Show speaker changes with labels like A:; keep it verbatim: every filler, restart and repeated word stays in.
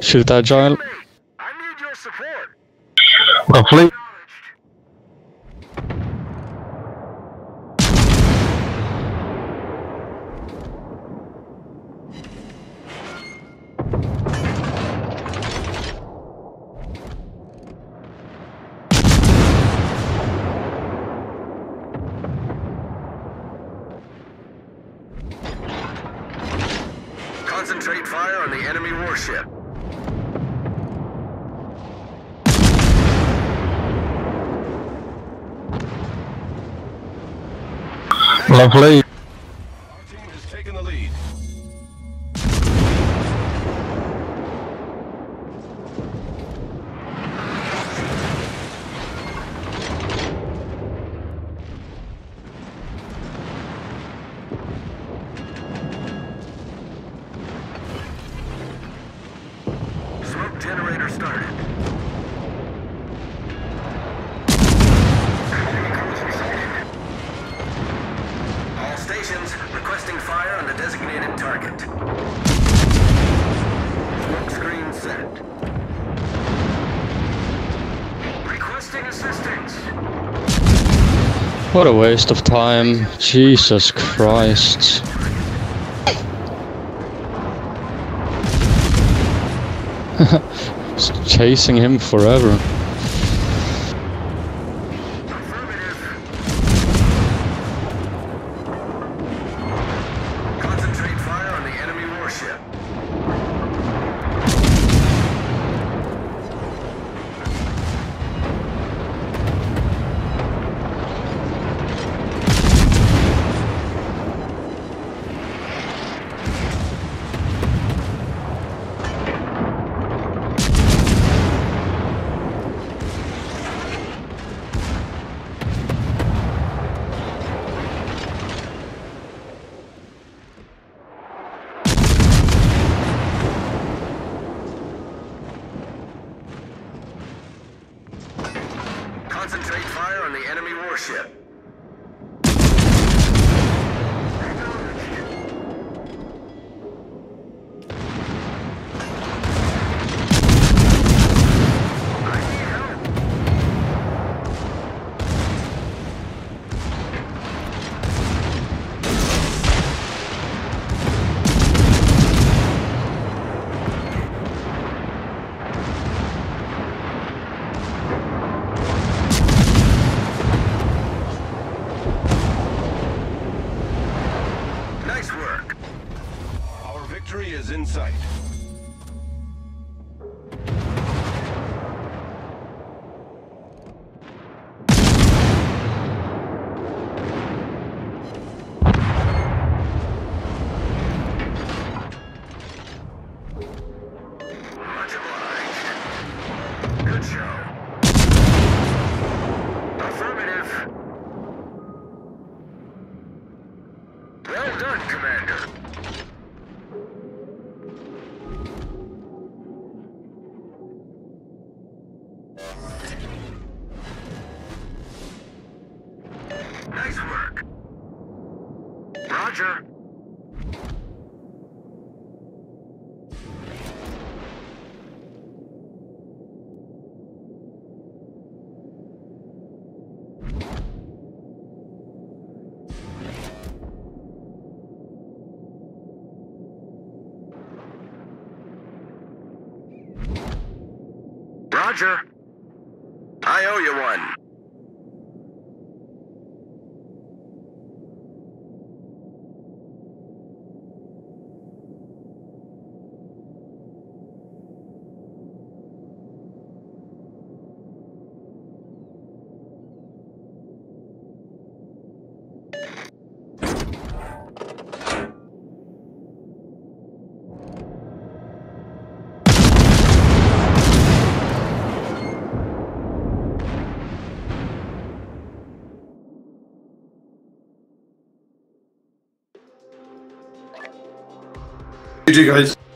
A: Shoot that giant.
B: I need your support.
C: Roughly.
B: Concentrate fire on the enemy warship.
C: Lovely.
B: Our team has taken the lead. Smoke generator started. All stations requesting fire on the designated target. Smoke screen set. Requesting assistance.
A: What a waste of time. Jesus Christ. Just chasing him forever.
B: Affirmative. Concentrate fire on the enemy warship. Concentrate fire on the enemy warship. I need help. Nice work. Our victory is in sight. Much obliged. Good show. Affirmative. Well done, Commander. Nice work. Roger. Roger. I owe you one.
C: G G guys.